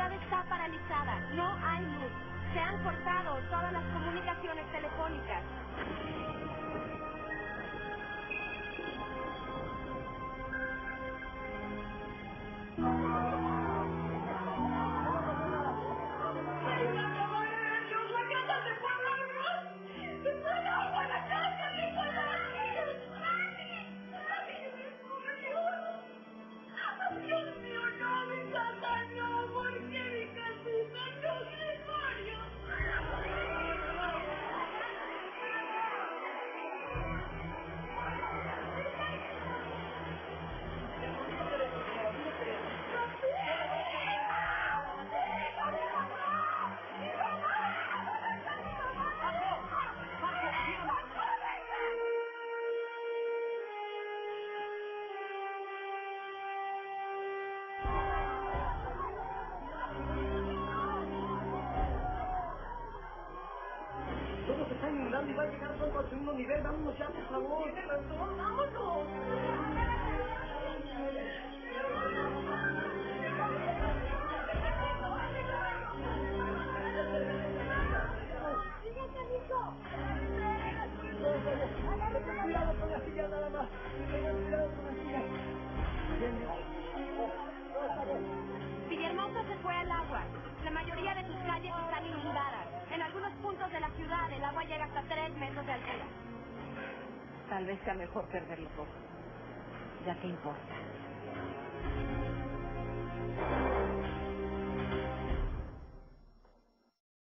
ciudad está paralizada. No hay luz. Se han cortado todas las comunicaciones telefónicas. Todo se está inundando y va a llegar pronto al segundo nivel. Vámonos ya, por favor. ¡Tiene razón! ¡Vámonos! Tengan cuidado con la silla nada más. Tengan cuidado con la silla. Villahermosa se fue al agua. La mayoría de sus calles están inundadas. En algunos puntos de la ciudad el agua llega hasta 3 metros de altura. Tal vez sea mejor perder los ojos. Ya que importa.